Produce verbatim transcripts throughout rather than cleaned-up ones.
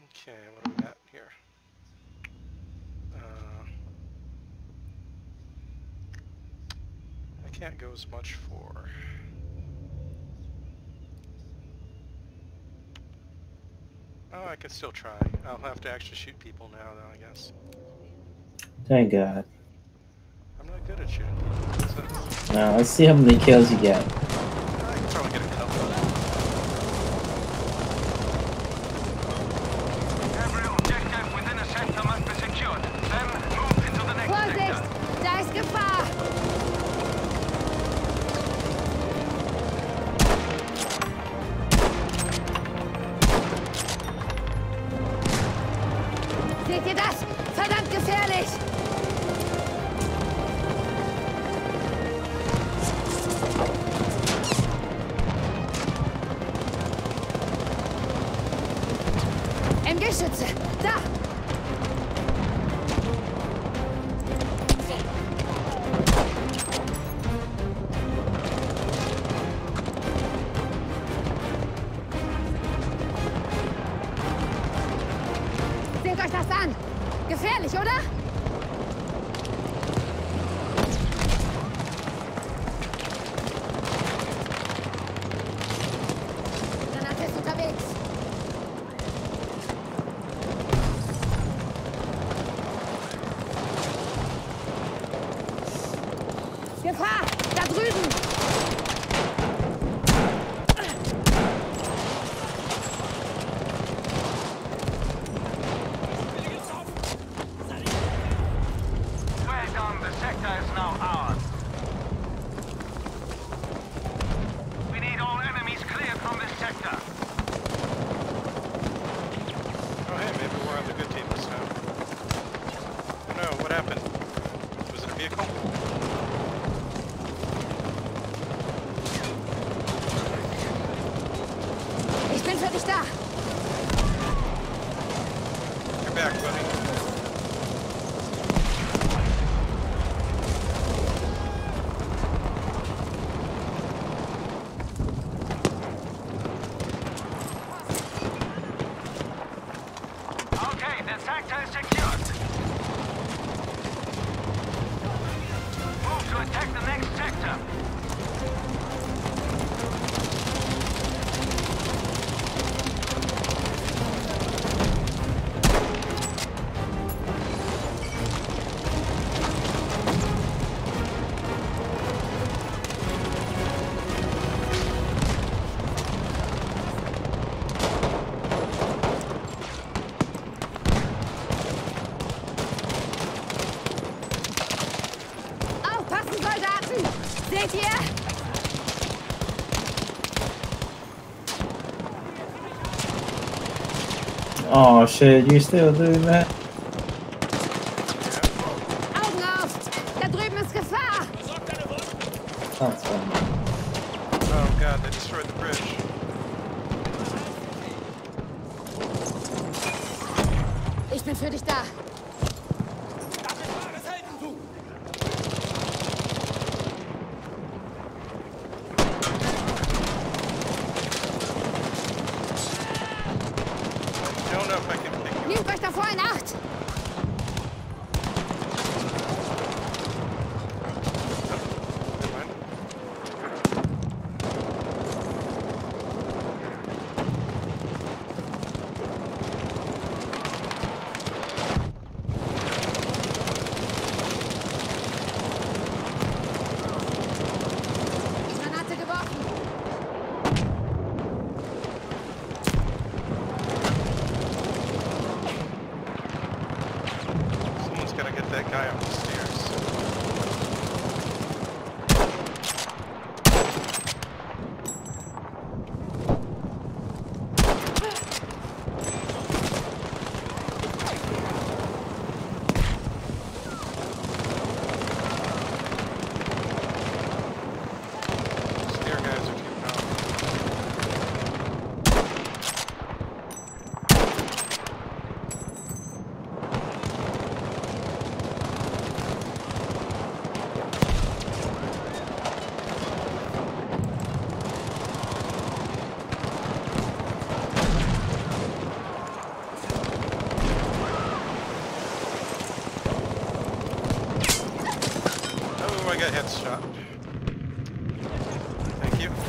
Okay, what do we got here? Uh, I can't go as much for... Oh, I can still try. I'll have to actually shoot people now, though, I guess. Thank God. I'm not good at shooting people. So Now, let's see how many kills you get. I can probably get a couple. Every objective within a sector must be secured. Then move into the next Vorsicht! sector. Da ist Gefahr! Seht ihr das? Verdammt gefährlich! M G-Schütze! Da! Seht euch das an! Gefährlich, oder? Granate ist unterwegs! Gefahr! Da drüben! Well done, the sector is now ours. We need all enemies cleared from this sector. Oh, hey, maybe we're on the good team this time. Oh no, what happened? Was it a vehicle? Ich bin für dich da! You're back, buddy. Okay, the sector is secured. Move to attack the next sector. Aufpassen, Soldaten! Seht ihr? Oh shit, you still doing that? Augen auf! Da drüben ist Gefahr! That's fine. Oh god, they destroyed the bridge. Ich bin für dich da! I don't know if I can pick you up. Nehmt euch davor in Acht! Never mind. Granate geworfen! Nice shot. Thank you.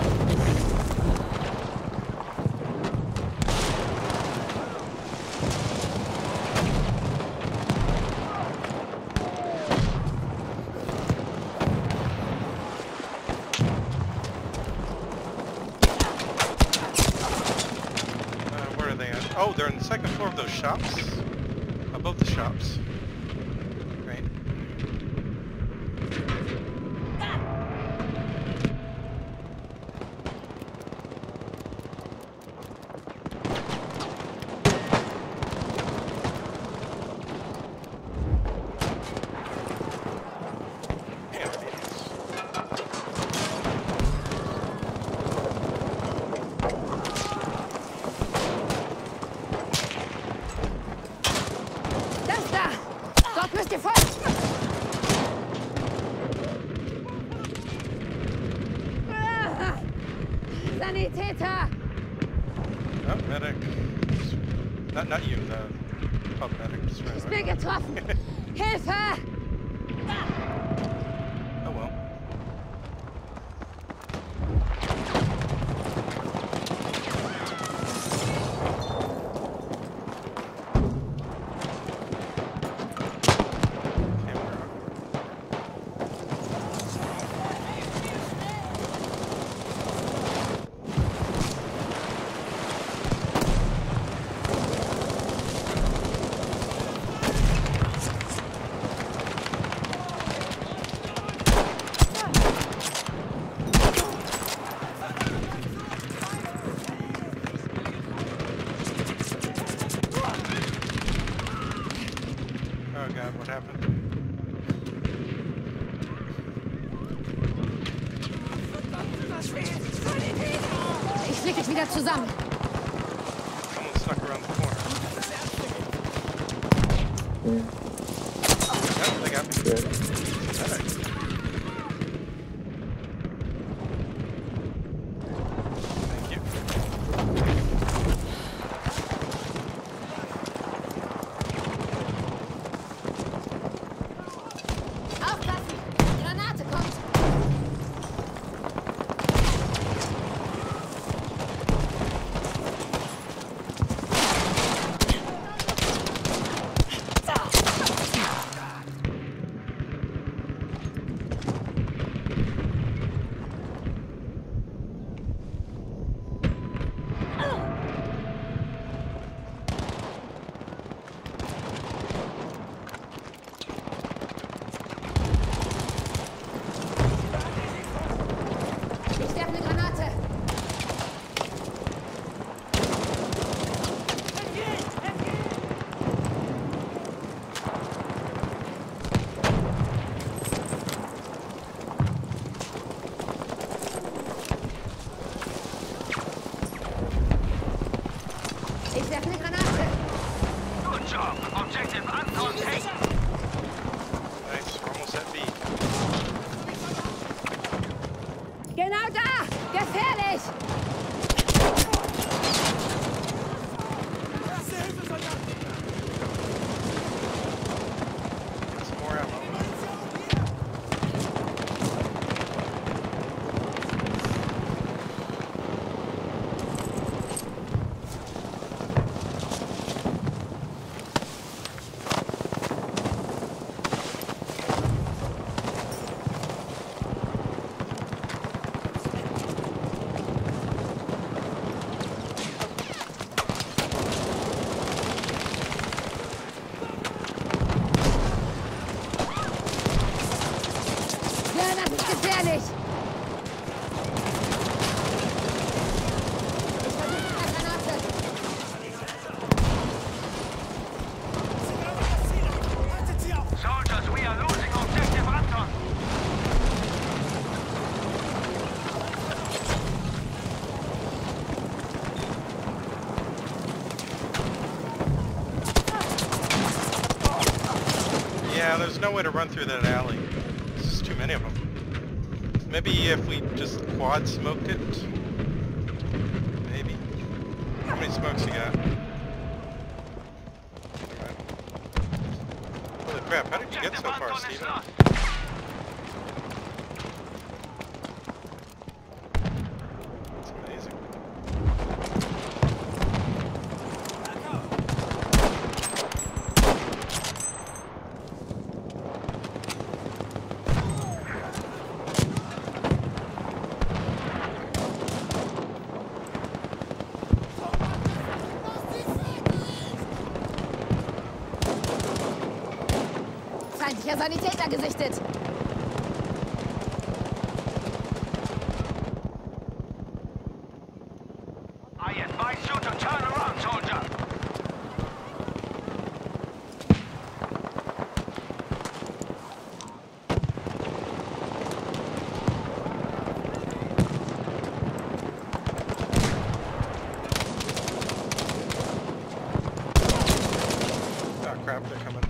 Oh, they're on the second floor of those shops? Above the shops. Right. Damn idiots. Müsst ihr folgen! Sanitäter! Oh, medic. Not, not you, the pub medic. Just ran Ich bin getroffen! Hilfe! Oh well. Oh god, what happened? Ich flieg dich wieder zusammen. Someone snuck around the corner. Yeah. Yep, they got me. Good. Medic. Thank you. Aufpassen! Granate kommt! Ich werfe eine Granate! Ich werfe eine Granate! Good job. Objective Anton taken. Nice, we're almost at B. Genau da! Gefährlich! Get some more ammo. Ja, das ist gefährlich! Ich versuche eine Granate! Soldiers, we are losing objective Anton. Yeah, there's no way to run through that alley. There's just too many of them. Maybe if we just quad smoked it? Maybe? How many smokes you got? Alright. Holy crap, how did you get so Objective far, Anton is Steven? lost. Feindlicher Sanitäter gesichtet. I advise you to turn around, soldier. Oh crap, they're coming.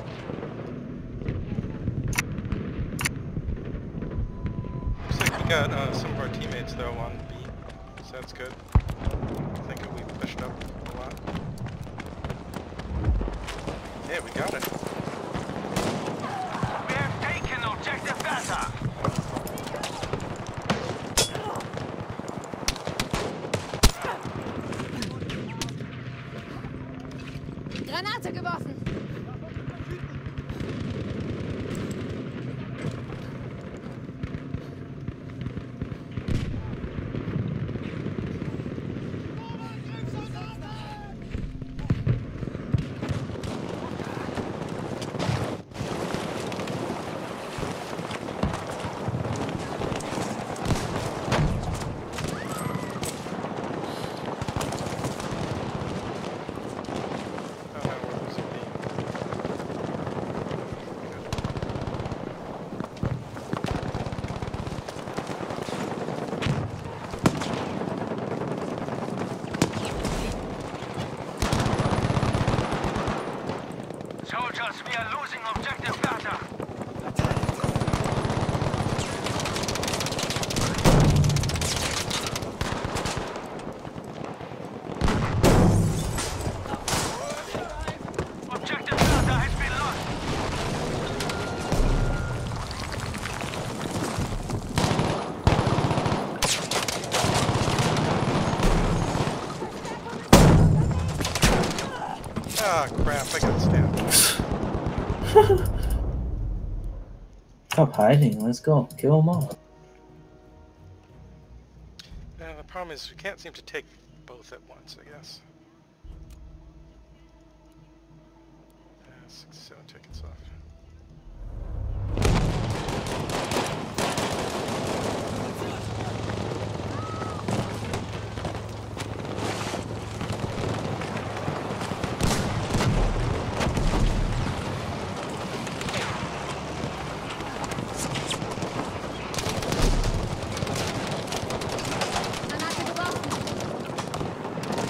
Looks like we got uh, some of our teammates though on B, so that's good. I think we pushed up a lot. Yeah, we got it. We have taken objective Beta. Granate geworfen. Oh no, we're losing B. Soldiers, we are losing objective Beta. Objective Beta has been lost. Ah crap, I got stabbed. Stop hiding. Let's go. Kill them all. Uh, the problem is we can't seem to take both at once, I guess. Uh, sixty-seven tickets left. Granate geworfen.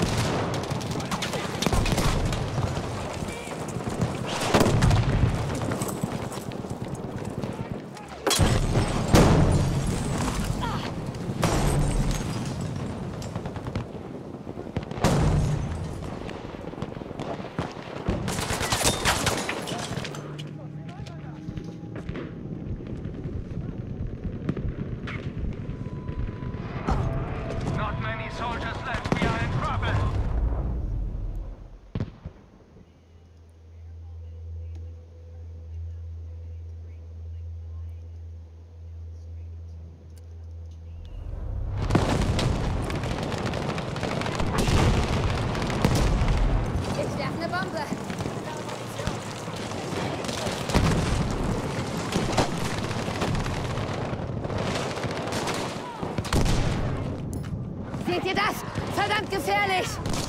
Not many soldiers left. We are in trouble. Ich werfe eine Bombe. Seht ihr das? Verdammt gefährlich!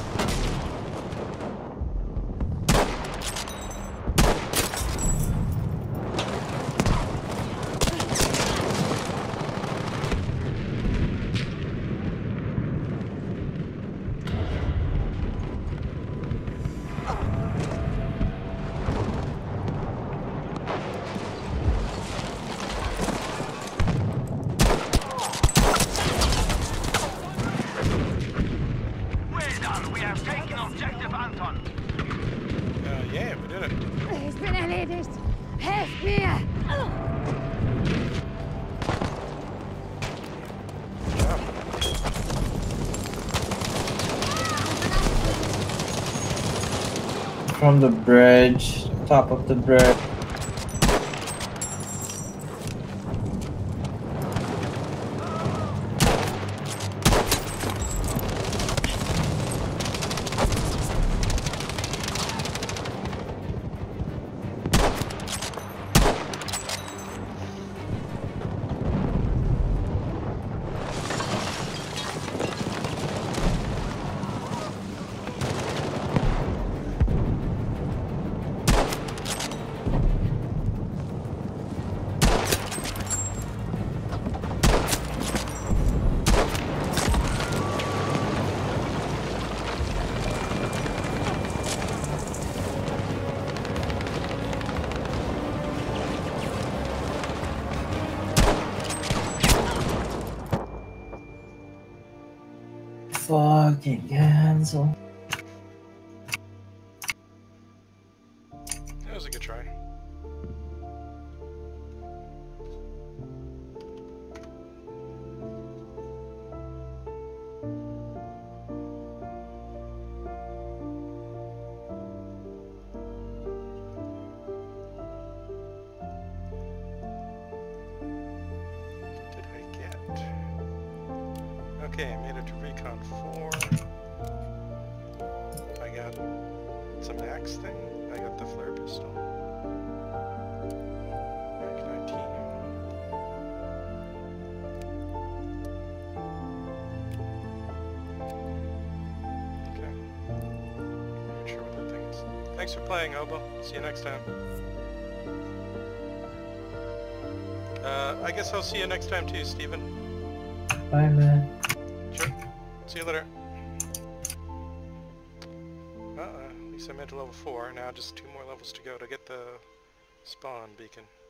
Well done. We have taken objective Anton. Uh, yeah, we did it. Ich bin erledigt. Helft mir! Good job. From the bridge. Top of the bridge. Fucking cancel. That was a good try. Okay, made it to Recon four. I got some axe thing. I got the flare pistol. Rank nineteen. Okay. Not sure what that thing is. Thanks for playing, Hobo. See you next time. Uh, I guess I'll see you next time too, Steven. Bye, man. Sure. See you later. Uh, at least I made it to level four. Now just two more levels to go to get the spawn beacon.